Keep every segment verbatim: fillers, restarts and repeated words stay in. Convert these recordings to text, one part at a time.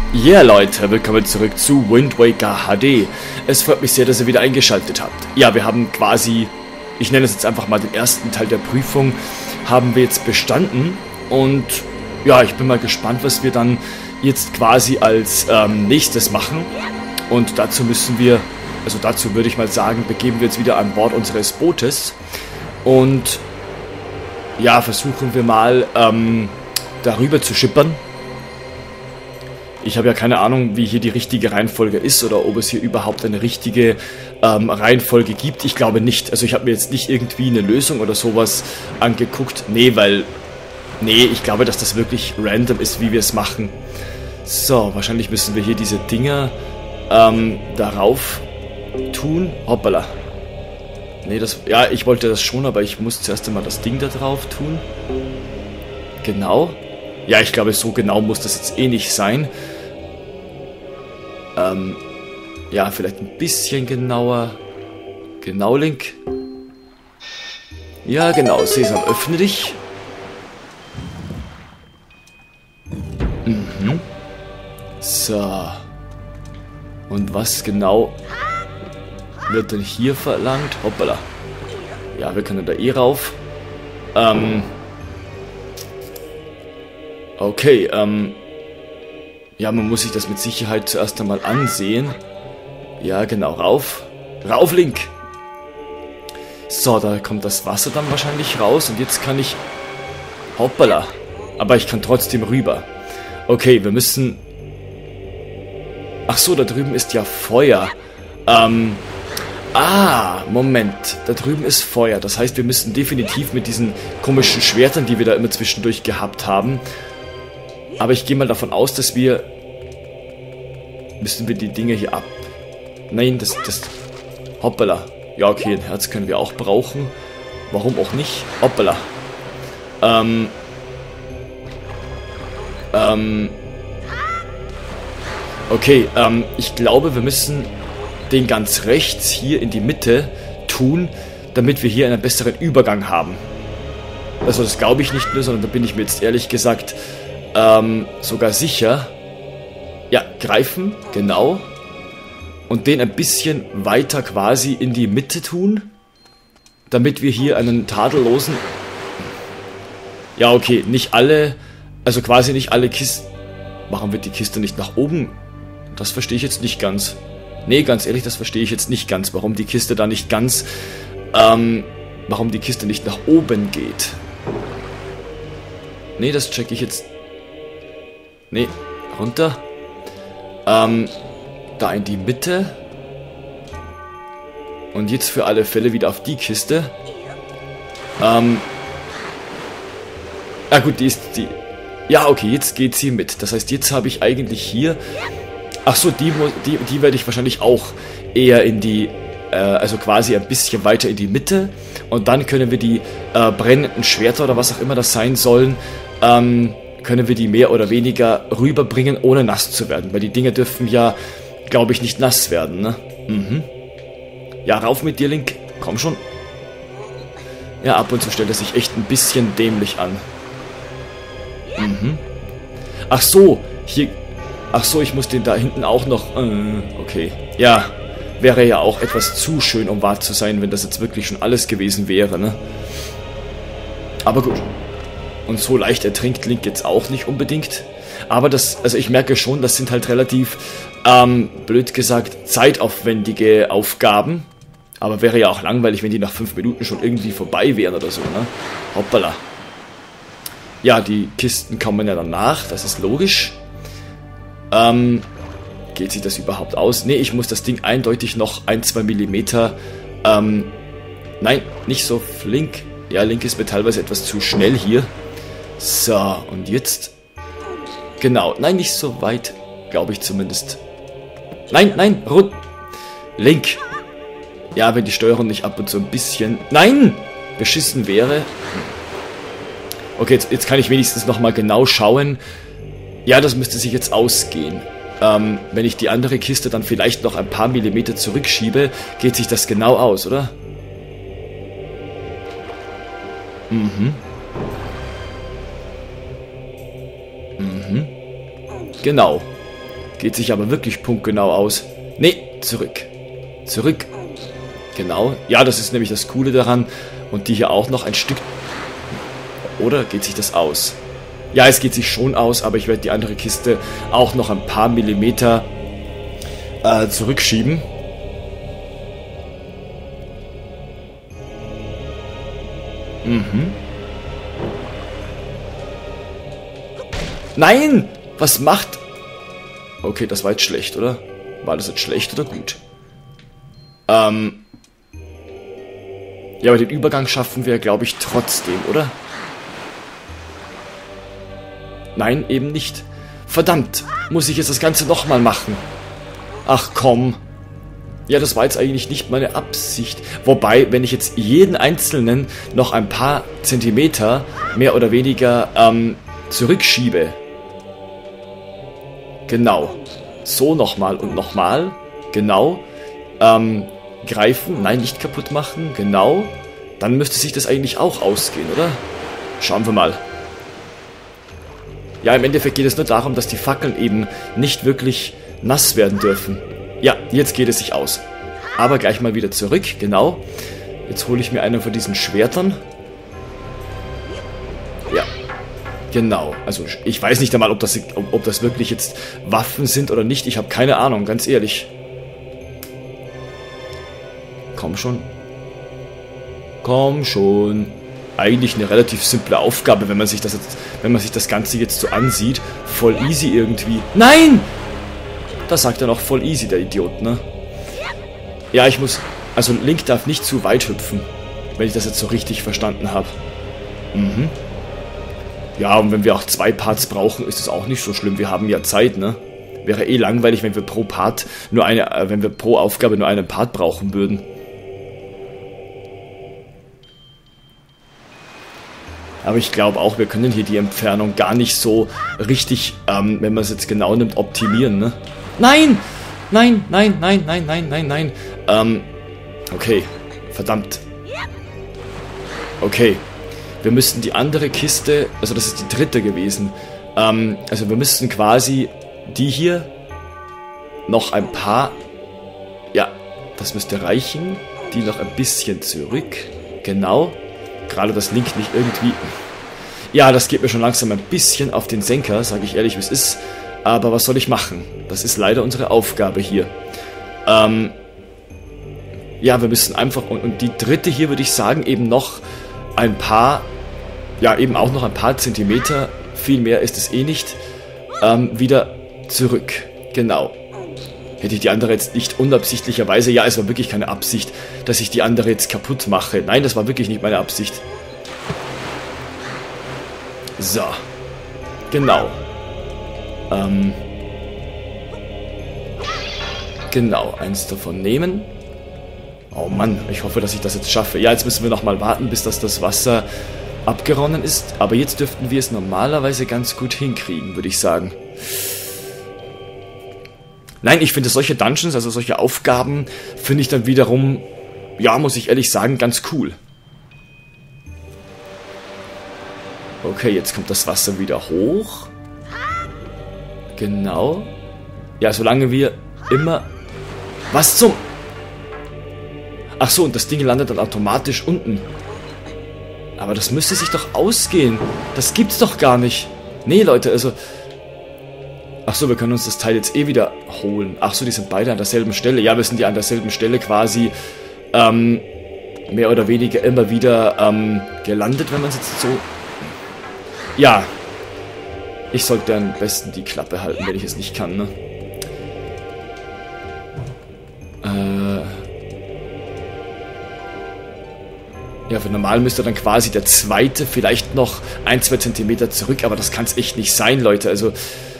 Ja, yeah, Leute, willkommen zurück zu Wind Waker H D. Es freut mich sehr, dass ihr wieder eingeschaltet habt. Ja, wir haben quasi, ich nenne es jetzt einfach mal den ersten Teil der Prüfung, haben wir jetzt bestanden. Und ja, ich bin mal gespannt, was wir dann jetzt quasi als ähm, nächstes machen. Und dazu müssen wir, also dazu würde ich mal sagen, begeben wir uns wieder an Bord unseres Bootes. Und ja, versuchen wir mal ähm, darüber zu schippern. Ich habe ja keine Ahnung, wie hier die richtige Reihenfolge ist oder ob es hier überhaupt eine richtige ähm, Reihenfolge gibt. Ich glaube nicht. Also ich habe mir jetzt nicht irgendwie eine Lösung oder sowas angeguckt. Nee, weil... Nee, ich glaube, dass das wirklich random ist, wie wir es machen. So, wahrscheinlich müssen wir hier diese Dinger ähm, darauf tun. Hoppala. Nee, das... Ja, ich wollte das schon, aber ich muss zuerst einmal das Ding da drauf tun. Genau. Ja, ich glaube, so genau muss das jetzt eh nicht sein. Ähm, ja, vielleicht ein bisschen genauer. Genau, Link. Ja, genau. Sesam, öffne dich. Mhm. So. Und was genau wird denn hier verlangt? Hoppala. Ja, wir können da eh rauf. Ähm... Okay, ähm... ja, man muss sich das mit Sicherheit zuerst einmal ansehen. Ja, genau, rauf. Rauf, Link! So, da kommt das Wasser dann wahrscheinlich raus. Und jetzt kann ich... Hoppala. Aber ich kann trotzdem rüber. Okay, wir müssen... Ach so, da drüben ist ja Feuer. Ähm... Ah, Moment. Da drüben ist Feuer. Das heißt, wir müssen definitiv mit diesen komischen Schwertern, die wir da immer zwischendurch gehabt haben... Aber ich gehe mal davon aus, dass wir... Müssen wir die Dinge hier ab... Nein, das... das Hoppala. Ja, okay, ein Herz können wir auch brauchen. Warum auch nicht? Hoppala. Ähm... Ähm... Okay, ähm, ich glaube, wir müssen den ganz rechts hier in die Mitte tun, damit wir hier einen besseren Übergang haben. Also das glaube ich nicht nur, sondern da bin ich mir jetzt ehrlich gesagt... Ähm, sogar sicher. Ja, greifen, genau. Und den ein bisschen weiter quasi in die Mitte tun. Damit wir hier einen tadellosen... Ja, okay, nicht alle... Also quasi nicht alle Kisten... Machen wir die Kiste nicht nach oben? Das verstehe ich jetzt nicht ganz. Nee, ganz ehrlich, das verstehe ich jetzt nicht ganz. Warum die Kiste da nicht ganz... Ähm, warum die Kiste nicht nach oben geht. Nee, das checke ich jetzt... Nee, runter. Ähm, da in die Mitte. Und jetzt für alle Fälle wieder auf die Kiste. Ähm. Ah gut, die ist die... Ja, okay, jetzt geht sie mit. Das heißt, jetzt habe ich eigentlich hier... Ach so, die, die, die werde ich wahrscheinlich auch eher in die... Äh, also quasi ein bisschen weiter in die Mitte. Und dann können wir die äh, brennenden Schwerter oder was auch immer das sein sollen... Ähm... können wir die mehr oder weniger rüberbringen, ohne nass zu werden. Weil die Dinge dürfen ja, glaube ich, nicht nass werden, ne? Mhm. Ja, rauf mit dir, Link. Komm schon. Ja, ab und zu stellt er sich echt ein bisschen dämlich an. Mhm. Ach so, hier... Ach so, ich muss den da hinten auch noch... Äh, okay. Ja, wäre ja auch etwas zu schön, um wahr zu sein, wenn das jetzt wirklich schon alles gewesen wäre, ne? Aber gut. Und so leicht ertrinkt Link jetzt auch nicht unbedingt. Aber das, also ich merke schon, das sind halt relativ, ähm, blöd gesagt, zeitaufwendige Aufgaben. Aber wäre ja auch langweilig, wenn die nach fünf Minuten schon irgendwie vorbei wären oder so, ne? Hoppala. Ja, die Kisten kommen ja danach, das ist logisch. Ähm, geht sich das überhaupt aus? Ne, ich muss das Ding eindeutig noch ein, zwei Millimeter, ähm, nein, nicht so flink. Ja, Link ist mir teilweise etwas zu schnell hier. So, und jetzt... Genau, nein, nicht so weit, glaube ich zumindest. Nein, nein, rund... Link. Ja, wenn die Steuerung nicht ab und zu ein bisschen... Nein! Beschissen wäre. Okay, jetzt, jetzt kann ich wenigstens nochmal genau schauen. Ja, das müsste sich jetzt ausgehen. Ähm, wenn ich die andere Kiste dann vielleicht noch ein paar Millimeter zurückschiebe, geht sich das genau aus, oder? Mhm. Mhm. Genau. Geht sich aber wirklich punktgenau aus. Nee, zurück. Zurück. Genau. Ja, das ist nämlich das Coole daran. Und die hier auch noch ein Stück... Oder geht sich das aus? Ja, es geht sich schon aus, aber ich werde die andere Kiste auch noch ein paar Millimeter äh, zurückschieben. Mhm. Nein! Was macht... Okay, das war jetzt schlecht, oder? War das jetzt schlecht oder gut? Ähm... Ja, aber den Übergang schaffen wir, glaube ich, trotzdem, oder? Nein, eben nicht. Verdammt, muss ich jetzt das Ganze nochmal machen? Ach komm. Ja, das war jetzt eigentlich nicht meine Absicht. Wobei, wenn ich jetzt jeden einzelnen noch ein paar Zentimeter, mehr oder weniger, ähm, zurückschiebe. Genau. So nochmal und nochmal. Genau. Ähm, greifen. Nein, nicht kaputt machen. Genau. Dann müsste sich das eigentlich auch ausgehen, oder? Schauen wir mal. Ja, im Endeffekt geht es nur darum, dass die Fackeln eben nicht wirklich nass werden dürfen. Ja, jetzt geht es sich aus. Aber gleich mal wieder zurück, genau. Jetzt hole ich mir einen von diesen Schwertern. Ja, genau. Also ich weiß nicht einmal, ob das, ob, ob das wirklich jetzt Waffen sind oder nicht. Ich habe keine Ahnung, ganz ehrlich. Komm schon. Komm schon. Eigentlich eine relativ simple Aufgabe, wenn man sich das jetzt, wenn man sich das Ganze jetzt so ansieht. Voll easy irgendwie. Nein! Das sagt er noch voll easy, der Idiot, ne? Ja, ich muss... Also Link darf nicht zu weit hüpfen, wenn ich das jetzt so richtig verstanden habe. Mhm. Ja, und wenn wir auch zwei Parts brauchen, ist es auch nicht so schlimm. Wir haben ja Zeit, ne? Wäre eh langweilig, wenn wir pro Part nur eine, äh, wenn wir pro Aufgabe nur einen Part brauchen würden. Aber ich glaube auch, wir können hier die Entfernung gar nicht so richtig, ähm, wenn man es jetzt genau nimmt, optimieren, ne? Nein! Nein, nein, nein, nein, nein, nein, nein. Ähm, okay. Verdammt. Okay. Wir müssten die andere Kiste, also das ist die dritte gewesen. Ähm, also wir müssten quasi die hier noch ein paar, ja, das müsste reichen. Die noch ein bisschen zurück. Genau. Gerade das Link nicht irgendwie... Ja, das geht mir schon langsam ein bisschen auf den Senker, sage ich ehrlich, wie es ist. Aber was soll ich machen? Das ist leider unsere Aufgabe hier. Ähm... Ja, wir müssen einfach... Und, und die dritte hier würde ich sagen, eben noch ein paar... Ja, eben auch noch ein paar Zentimeter. Viel mehr ist es eh nicht. Ähm, wieder zurück. Genau. Hätte ich die andere jetzt nicht unabsichtlicherweise... Ja, es war wirklich keine Absicht, dass ich die andere jetzt kaputt mache. Nein, das war wirklich nicht meine Absicht. So. Genau. Ähm. Genau, eins davon nehmen. Oh Mann, ich hoffe, dass ich das jetzt schaffe. Ja, jetzt müssen wir nochmal warten, bis das, das Wasser abgeronnen ist. Aber jetzt dürften wir es normalerweise ganz gut hinkriegen, würde ich sagen. Nein, ich finde solche Dungeons, also solche Aufgaben, finde ich dann wiederum, ja, muss ich ehrlich sagen, ganz cool. Okay, jetzt kommt das Wasser wieder hoch. Genau. Ja, solange wir immer... Was zum... Ach so, und das Ding landet dann automatisch unten. Aber das müsste sich doch ausgehen. Das gibt's doch gar nicht. Nee, Leute, also... Ach so, wir können uns das Teil jetzt eh wieder holen. Ach so, die sind beide an derselben Stelle. Ja, wir sind ja an derselben Stelle quasi ähm, mehr oder weniger immer wieder ähm, gelandet, wenn man es jetzt so... Ja. Ich sollte am besten die Klappe halten, wenn ich es nicht kann, ne? Äh... Ja, für normal müsste dann quasi der zweite vielleicht noch ein, zwei Zentimeter zurück, aber das kann es echt nicht sein, Leute, also...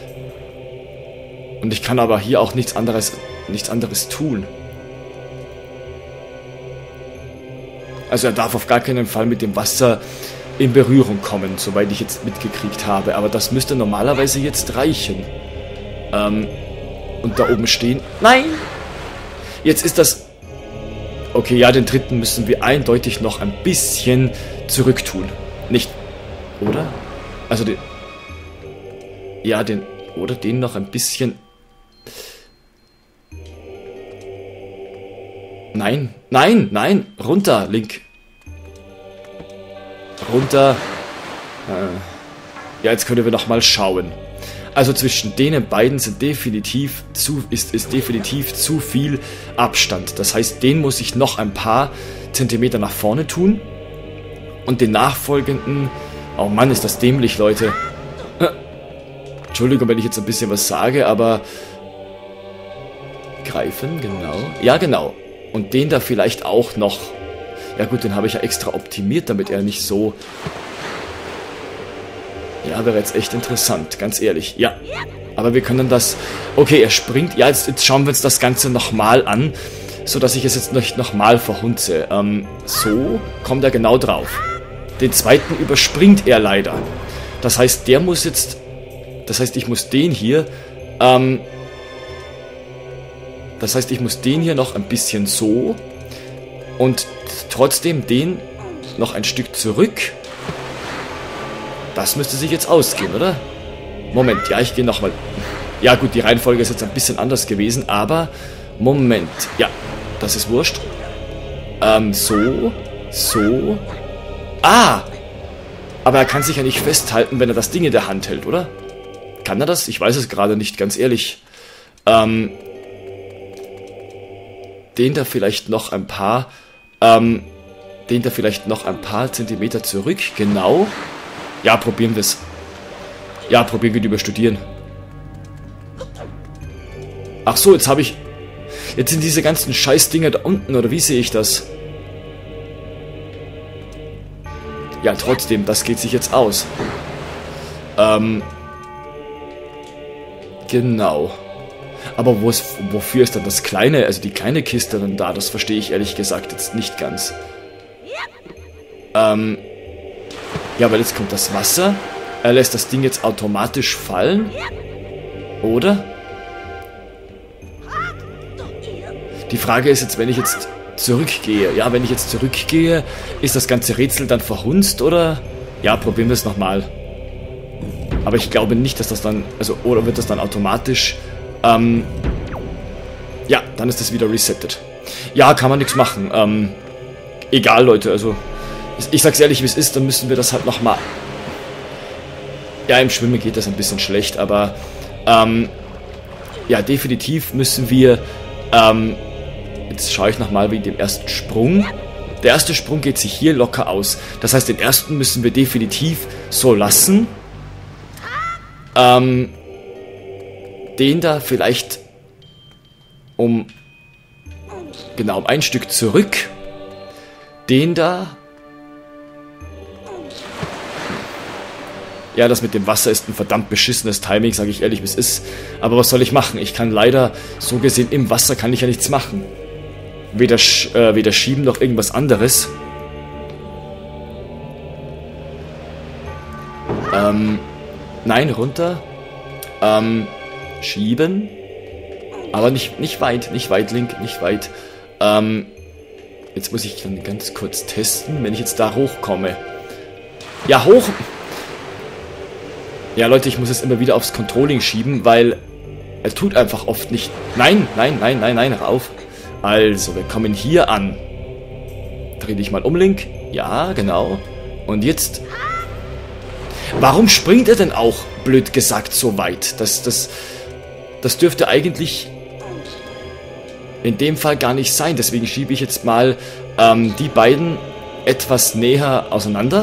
Und ich kann aber hier auch nichts anderes, nichts anderes tun. Also er darf auf gar keinen Fall mit dem Wasser in Berührung kommen, soweit ich jetzt mitgekriegt habe. Aber das müsste normalerweise jetzt reichen. Ähm, und da oben stehen... Nein! Jetzt ist das... Okay, ja, den dritten müssen wir eindeutig noch ein bisschen zurücktun. Nicht... Oder? Also den... Ja, den... Oder den noch ein bisschen... Nein, nein, nein. Runter, Link. Runter. Ja, jetzt können wir nochmal schauen. Also zwischen denen beiden sind definitiv zu, ist, ist definitiv zu viel Abstand. Das heißt, den muss ich noch ein paar Zentimeter nach vorne tun. Und den nachfolgenden... Oh Mann, ist das dämlich, Leute. Entschuldigung, wenn ich jetzt ein bisschen was sage, aber... Greifen, genau. Ja, genau. Und den da vielleicht auch noch... Ja gut, den habe ich ja extra optimiert, damit er nicht so... Ja, wäre jetzt echt interessant, ganz ehrlich. Ja, aber wir können das... Okay, er springt. Ja, jetzt, jetzt schauen wir uns das Ganze nochmal an, sodass ich es jetzt nicht nochmal verhunze. Ähm, so kommt er genau drauf. Den zweiten überspringt er leider. Das heißt, der muss jetzt... Das heißt, ich muss den hier... Ähm, das heißt, ich muss den hier noch ein bisschen so... Und trotzdem den noch ein Stück zurück... Das müsste sich jetzt ausgehen, oder? Moment, ja, ich gehe nochmal. Ja gut, die Reihenfolge ist jetzt ein bisschen anders gewesen, aber... Moment, ja, das ist wurscht. Ähm, so, so... Ah! Aber er kann sich ja nicht festhalten, wenn er das Ding in der Hand hält, oder? Kann er das? Ich weiß es gerade nicht, ganz ehrlich. Ähm... Den da vielleicht noch ein paar... Ähm... Den da vielleicht noch ein paar Zentimeter zurück, genau... Ja, probieren wir es. Ja, probieren wir überstudieren. Ach so, jetzt habe ich... Jetzt sind diese ganzen Scheißdinger da unten, oder wie sehe ich das? Ja, trotzdem, das geht sich jetzt aus. Ähm... Genau. Aber wo ist, wofür ist dann das kleine, also die kleine Kiste dann da? Das verstehe ich ehrlich gesagt jetzt nicht ganz. Ähm... Ja, weil jetzt kommt das Wasser. Er lässt das Ding jetzt automatisch fallen. Oder? Die Frage ist jetzt, wenn ich jetzt zurückgehe. Ja, wenn ich jetzt zurückgehe, ist das ganze Rätsel dann verhunzt, oder? Ja, probieren wir es nochmal. Aber ich glaube nicht, dass das dann... Also, oder wird das dann automatisch... Ähm... Ja, dann ist das wieder resettet. Ja, kann man nichts machen. Ähm... Egal, Leute, also... Ich sag's ehrlich, wie es ist, dann müssen wir das halt nochmal... Ja, im Schwimmen geht das ein bisschen schlecht, aber... Ähm, ja, definitiv müssen wir... Ähm, jetzt schaue ich nochmal wegen dem ersten Sprung. Der erste Sprung geht sich hier locker aus. Das heißt, den ersten müssen wir definitiv so lassen. Ähm, den da vielleicht um... Genau, um ein Stück zurück. Den da... Ja, das mit dem Wasser ist ein verdammt beschissenes Timing, sage ich ehrlich, wie es ist. Aber was soll ich machen? Ich kann leider, so gesehen, im Wasser kann ich ja nichts machen. Weder, sch äh, weder schieben noch irgendwas anderes. Ähm, nein, runter. Ähm, schieben. Aber nicht, nicht weit, nicht weit, Link, nicht weit. Ähm, jetzt muss ich dann ganz kurz testen, wenn ich jetzt da hochkomme. Ja, hoch... Ja, Leute, ich muss es immer wieder aufs Controlling schieben, weil er tut einfach oft nicht... Nein, nein, nein, nein, nein, rauf. Also, wir kommen hier an. Dreh dich mal um, Link. Ja, genau. Und jetzt... Warum springt er denn auch, blöd gesagt, so weit? Das, das, das dürfte eigentlich in dem Fall gar nicht sein. Deswegen schiebe ich jetzt mal ähm, die beiden etwas näher auseinander.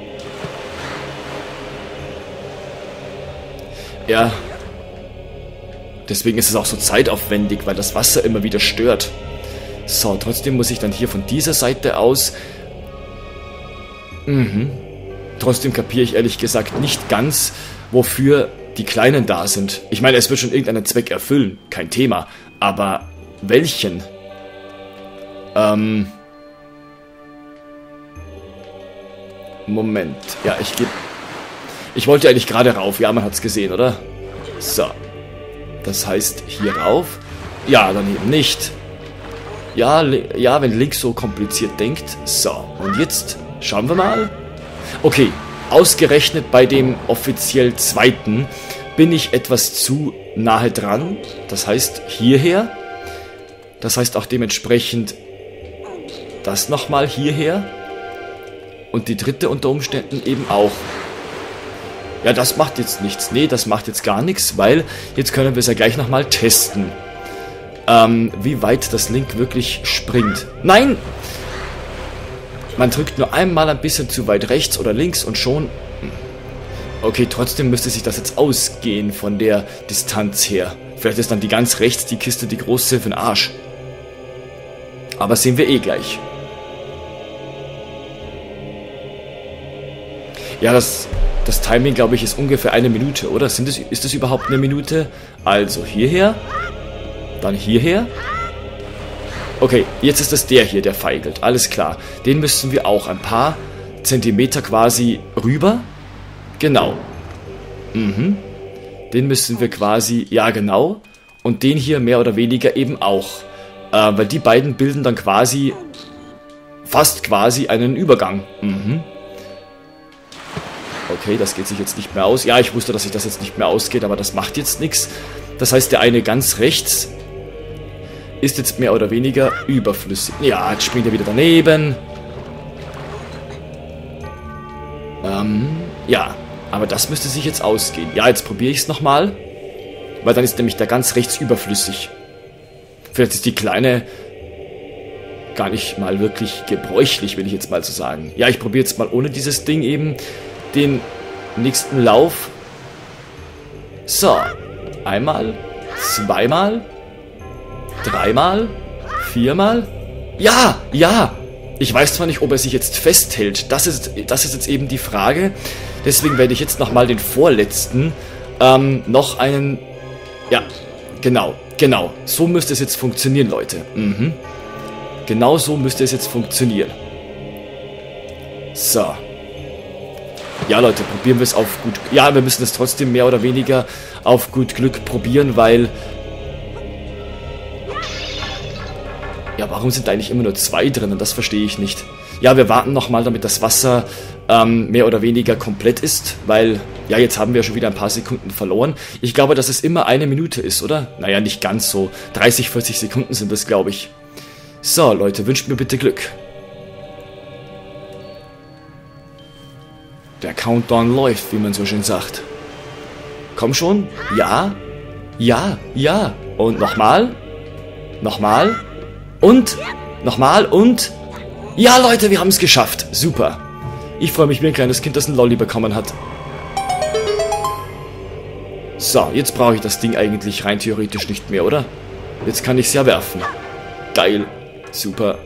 Ja, deswegen ist es auch so zeitaufwendig, weil das Wasser immer wieder stört. So, trotzdem muss ich dann hier von dieser Seite aus... Mhm. Trotzdem kapiere ich ehrlich gesagt nicht ganz, wofür die Kleinen da sind. Ich meine, es wird schon irgendeinen Zweck erfüllen, kein Thema. Aber welchen? Ähm... Moment, ja, ich gebe... Ich wollte eigentlich gerade rauf. Ja, man hat es gesehen, oder? So. Das heißt, hier rauf. Ja, dann eben nicht. Ja, ja, wenn Link so kompliziert denkt. So, und jetzt schauen wir mal. Okay, ausgerechnet bei dem offiziell zweiten bin ich etwas zu nahe dran. Das heißt, hierher. Das heißt auch dementsprechend das nochmal hierher. Und die dritte unter Umständen eben auch. Ja, das macht jetzt nichts. Nee, das macht jetzt gar nichts, weil jetzt können wir es ja gleich nochmal testen. Ähm, wie weit das Link wirklich springt. Nein! Man drückt nur einmal ein bisschen zu weit rechts oder links und schon... Okay, trotzdem müsste sich das jetzt ausgehen von der Distanz her. Vielleicht ist dann die ganz rechts die Kiste die große für den Arsch. Aber sehen wir eh gleich. Ja, das, das Timing, glaube ich, ist ungefähr eine Minute, oder? Sind das, ist das überhaupt eine Minute? Also hierher, dann hierher. Okay, jetzt ist das der hier, der feigelt. Alles klar. Den müssen wir auch ein paar Zentimeter quasi rüber. Genau. Mhm. Den müssen wir quasi, ja genau. Und den hier mehr oder weniger eben auch. Äh, weil die beiden bilden dann quasi, fast quasi einen Übergang. Mhm. Okay, das geht sich jetzt nicht mehr aus. Ja, ich wusste, dass sich das jetzt nicht mehr ausgeht, aber das macht jetzt nichts. Das heißt, der eine ganz rechts ist jetzt mehr oder weniger überflüssig. Ja, jetzt springt er wieder daneben. Ähm, ja, aber das müsste sich jetzt ausgehen. Ja, jetzt probiere ich es nochmal. Weil dann ist nämlich der ganz rechts überflüssig. Vielleicht ist die kleine gar nicht mal wirklich gebräuchlich, will ich jetzt mal so sagen. Ja, ich probiere jetzt mal ohne dieses Ding eben den nächsten Lauf. So, einmal, zweimal, dreimal, viermal. Ja, ja. Ich weiß zwar nicht, ob er sich jetzt festhält. Das ist, das ist jetzt eben die Frage. Deswegen werde ich jetzt nochmal den vorletzten ähm, noch einen... Ja, genau, genau. So müsste es jetzt funktionieren, Leute. Mhm. Genau so müsste es jetzt funktionieren. So. Ja, Leute, probieren wir es auf gut... Ja, wir müssen es trotzdem mehr oder weniger auf gut Glück probieren, weil... Ja, warum sind da eigentlich immer nur zwei drinnen? Das verstehe ich nicht. Ja, wir warten nochmal, damit das Wasser ähm, mehr oder weniger komplett ist, weil... Ja, jetzt haben wir schon wieder ein paar Sekunden verloren. Ich glaube, dass es immer eine Minute ist, oder? Naja, nicht ganz so. dreißig, vierzig Sekunden sind das, glaube ich. So, Leute, wünscht mir bitte Glück. Der Countdown läuft, wie man so schön sagt. Komm schon. Ja. Ja. Ja. Und nochmal. Nochmal. Und. Nochmal. Und. Ja, Leute, wir haben es geschafft. Super. Ich freue mich wie ein kleines Kind, das ein Lolli bekommen hat. So, jetzt brauche ich das Ding eigentlich rein theoretisch nicht mehr, oder? Jetzt kann ich es ja werfen. Geil. Super.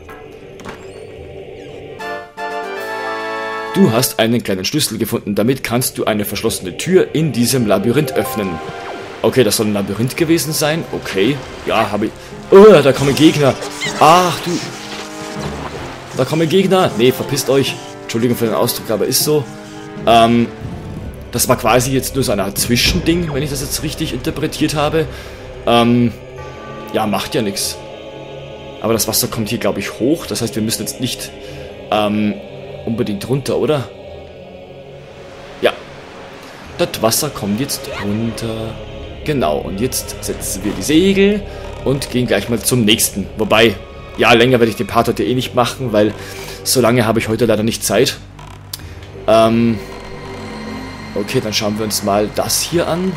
Du hast einen kleinen Schlüssel gefunden. Damit kannst du eine verschlossene Tür in diesem Labyrinth öffnen. Okay, das soll ein Labyrinth gewesen sein. Okay. Ja, habe ich... Oh, da kommen Gegner. Ach, du... Da kommen Gegner. Nee, verpisst euch. Entschuldigung für den Ausdruck, aber ist so. Ähm... Das war quasi jetzt nur so eine Art Zwischending, wenn ich das jetzt richtig interpretiert habe. Ähm, ja, macht ja nichts. Aber das Wasser kommt hier, glaube ich, hoch. Das heißt, wir müssen jetzt nicht ähm, unbedingt runter, oder? Ja. Das Wasser kommt jetzt runter. Genau, und jetzt setzen wir die Segel und gehen gleich mal zum nächsten. Wobei, ja, länger werde ich den Part heute eh nicht machen, weil so lange habe ich heute leider nicht Zeit. Ähm... Okay, dann schauen wir uns mal das hier an.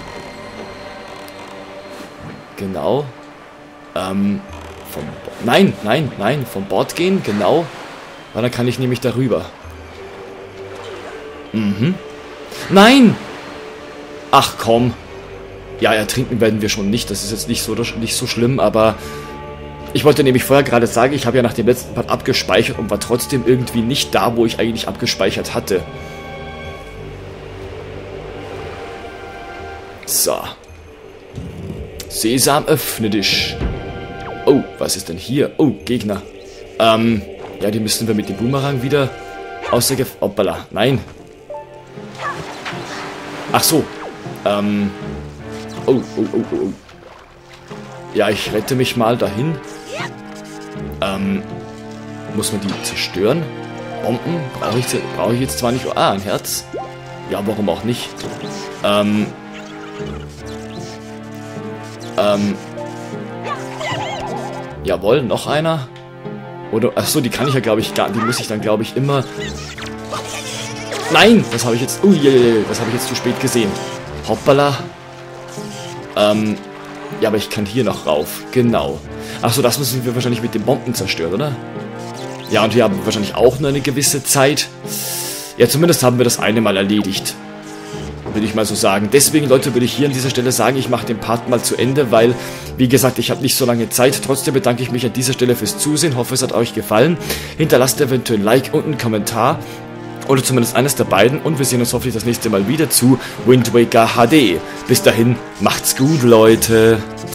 Genau. Ähm, vom Bo Nein, nein, nein, vom Bord gehen, genau. Weil dann kann ich nämlich darüber. Mhm. Nein! Ach komm. Ja, ertrinken werden wir schon nicht. Das ist jetzt nicht so, nicht so schlimm, aber... Ich wollte nämlich vorher gerade sagen, ich habe ja nach dem letzten Part abgespeichert und war trotzdem irgendwie nicht da, wo ich eigentlich abgespeichert hatte. So. Sesam, öffne dich. Oh, was ist denn hier? Oh, Gegner. Ähm, ja, die müssen wir mit dem Boomerang wieder außer Gef... Hoppala, nein. Ach so. Ähm. Oh, oh, oh, oh, oh. Ja, ich rette mich mal dahin. Ähm. Muss man die zerstören? Bomben? Brauche ich, brauche ich jetzt zwar nicht... Ah, ein Herz. Ja, warum auch nicht? Ähm... Ähm. Jawohl, noch einer. Oder, achso, die kann ich ja, glaube ich, gar, die muss ich dann, glaube ich, immer... Nein, das habe ich jetzt, ui, das habe ich jetzt zu spät gesehen. Hoppala. Ähm, ja, aber ich kann hier noch rauf, genau. Achso, das müssen wir wahrscheinlich mit den Bomben zerstören, oder? Ja, und wir haben wahrscheinlich auch nur eine gewisse Zeit. Ja, zumindest haben wir das eine Mal erledigt. Würde ich mal so sagen. Deswegen, Leute, würde ich hier an dieser Stelle sagen, ich mache den Part mal zu Ende, weil, wie gesagt, ich habe nicht so lange Zeit. Trotzdem bedanke ich mich an dieser Stelle fürs Zusehen. Hoffe, es hat euch gefallen. Hinterlasst eventuell ein Like und einen Kommentar. Oder zumindest eines der beiden. Und wir sehen uns hoffentlich das nächste Mal wieder zu Wind Waker H D. Bis dahin, macht's gut, Leute.